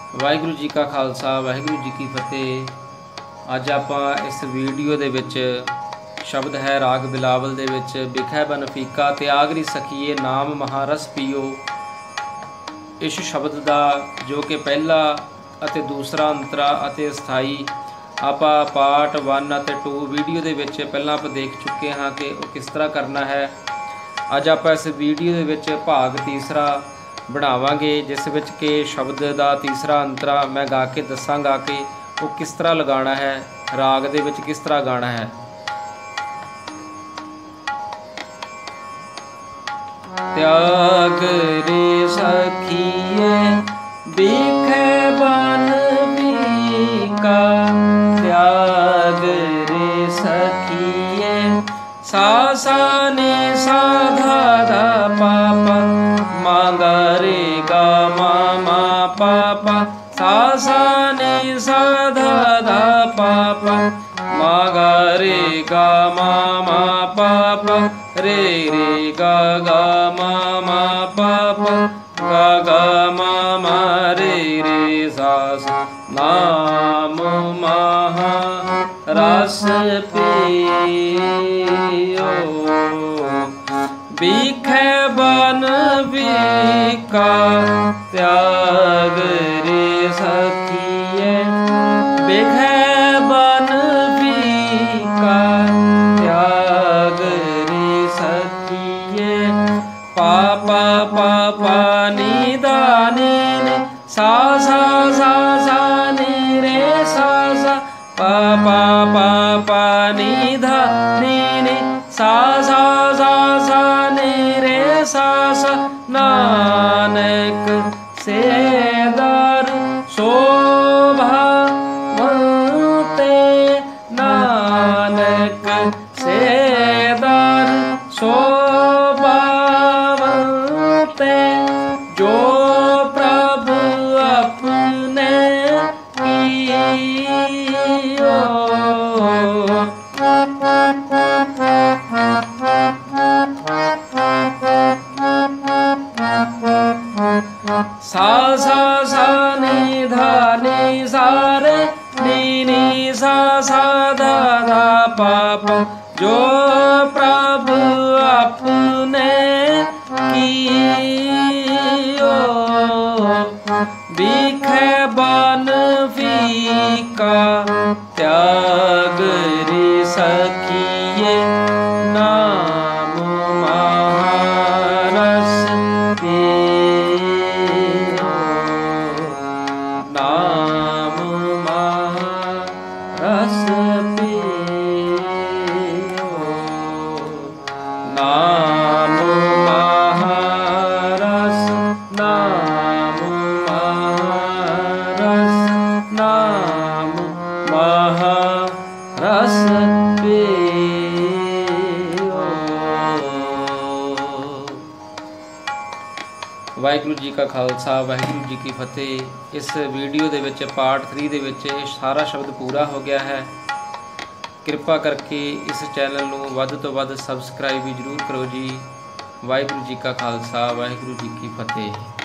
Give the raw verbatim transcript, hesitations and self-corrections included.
वाहिगुरू जी का खालसा वाहिगुरू जी की फतेह। अज आपां इस वीडियो दे विच शब्द है राग बिलावल दे विच बिखै बन फीका त्यागरी सखीए नाम महारस पीओ। इस शब्द का जो कि पहला अते दूसरा अंतरा अते स्थाई आपां पार्ट वन अते टू वीडियो दे विच पहलां आपां देख चुके हाँ कि वो किस तरह करना है। अज आपां इस वीडियो दे विच भाग तीसरा बनावांगे जिस विच के शब्द का तीसरा अंतरा मैं गा के दसांगा कि वो किस तरह लगाना है, राग दे विच किस तरह गाना है। त्याग रे सखिए बिखै बन फीका, त्याग रे सखिए सा सा ने सा धा धा पा पा मा गा रे गा मा मा पा पा सा सा ने सा धा धा पा पा मा गा रे गा मा मा पा पा रे रे गा गा मा मा पा पा गा गा मा मा रे रे सा सा नाम महा रस पियो। बिखै बन फीका त्याग रे सखिए, बिखै बन फीका त्याग रे सखिए। पा पा पा पा नी दा नी ने सा सा सा सा नी रे सा सा पा पा पा पा नी धा नी ने सा सा सा सा नी रे सा सा नानक से दर शोभावते, नानक से दर शोभावते जो प्रभु अपने कियो। सा सा सा नी धा नी सा रे नी नी सा सा धा धा पा पा जो प्रभु अपने कियो। बिखै बन फीका त्याग रे सखिए नाम महारस पियो, नाम महारस पियो, नाम महारस, नाम महारस, नाम महारस पियो। वाहिगुरू जी का खालसा वाहिगुरू जी की फतेह। इस वीडियो दे विच पार्ट थ्री दे विच सारा शब्द पूरा हो गया है। कृपा करके इस चैनल नूं वध तो वध सबसक्राइब भी जरूर करो जी। वाहिगुरू जी का खालसा वाहिगुरू जी की फतेह।